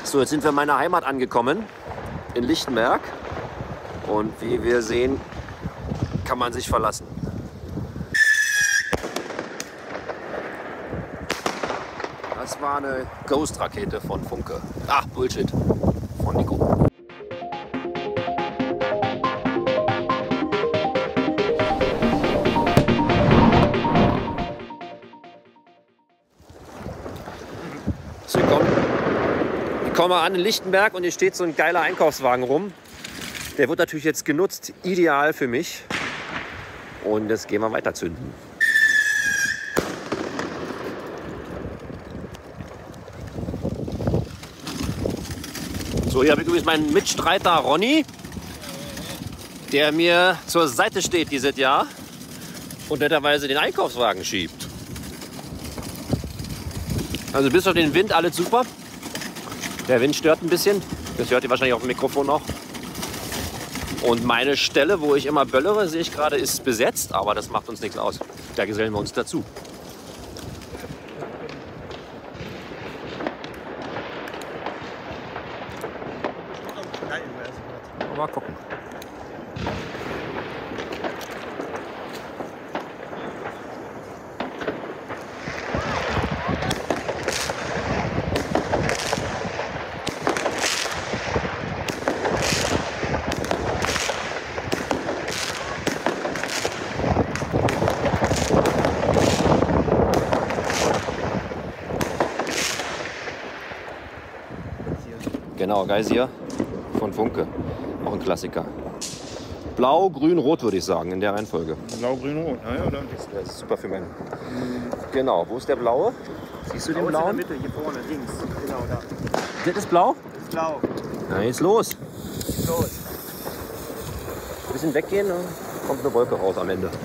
So, jetzt sind wir in meiner Heimat angekommen, in Lichtenberg. Und wie wir sehen, kann man sich verlassen. Das war eine Ghost-Rakete von Funke. Ach, Bullshit. Von Nico. So, wir kommen an in Lichtenberg und hier steht so ein geiler Einkaufswagen rum. Der wird natürlich jetzt genutzt, ideal für mich. Und jetzt gehen wir weiter zünden. So, hier habe ich übrigens meinen Mitstreiter Ronny, der mir zur Seite steht dieses Jahr und netterweise den Einkaufswagen schiebt. Also bis auf den Wind alles super. Der Wind stört ein bisschen. Das hört ihr wahrscheinlich auf dem Mikrofon noch. Und meine Stelle, wo ich immer böllere, sehe ich gerade, ist besetzt. Aber das macht uns nichts aus. Da gesellen wir uns dazu. Mal gucken. Genau, Geysir von Funke. Auch ein Klassiker. Blau, Grün, Rot würde ich sagen, in der Reihenfolge. Blau, Grün, Rot, ja, oder? Das ist super für meinen. Genau, wo ist der blaue? Siehst du den blauen? In der Mitte, hier vorne, links. Genau, da. Das ist blau? Das ist blau. Na, jetzt los. Los. Ein bisschen weggehen, dann kommt eine Wolke raus am Ende.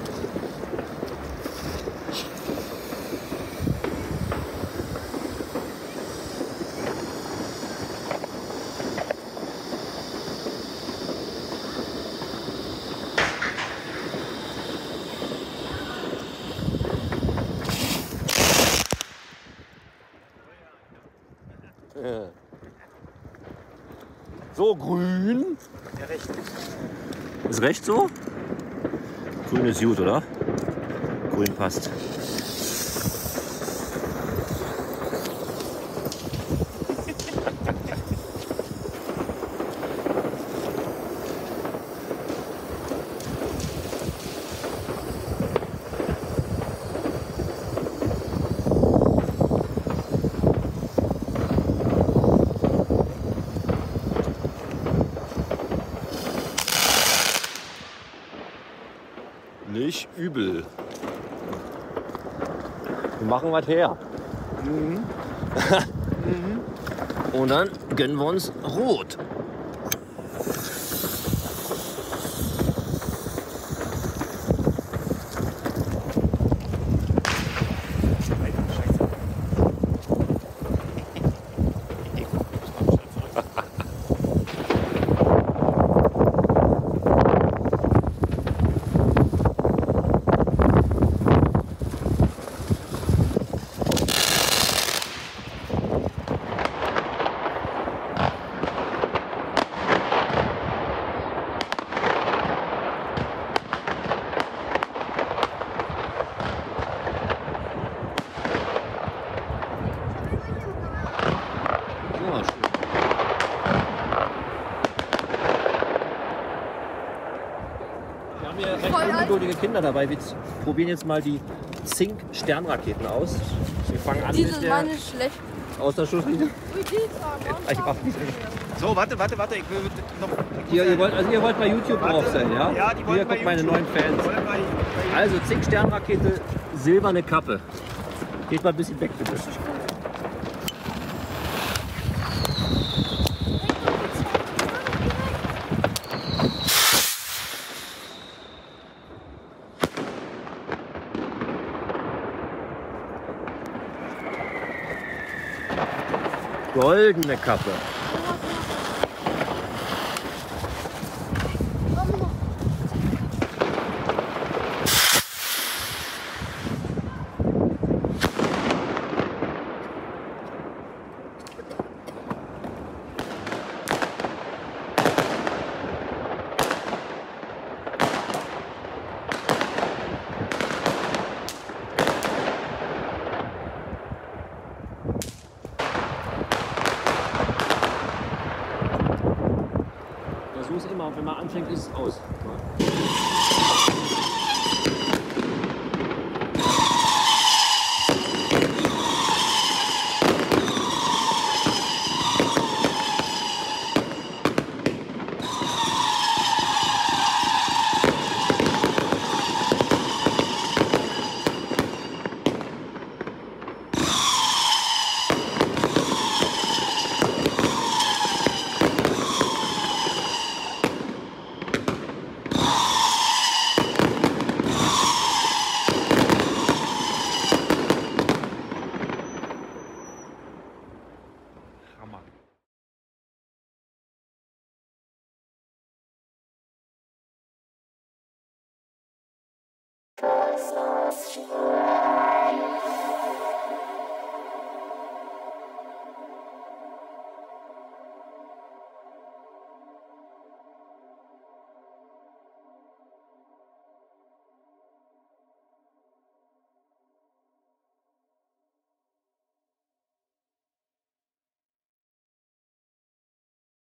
So, grün. Ja, recht. Ist recht so? Grün ist gut, oder? Grün passt. Nicht übel. Wir machen was her. Und dann gönnen wir uns Rot. Ungeduldige Kinder dabei. Wir probieren jetzt mal die Zink-Sternraketen aus. Wir fangen an Diese mit der meine schlecht. aus der Schusslinie. Ich mach nicht. So, warte, ich will noch... Ihr wollt bei YouTube drauf sein, ja? Ja, die wollen Hier bei gucken meine YouTube. neuen Fans. Also Zink-Sternrakete, silberne Kappe. Geht mal ein bisschen weg, bitte. Goldene Kappe. So ist immer, wenn man anfängt, ist es aus. Cosmos Fly.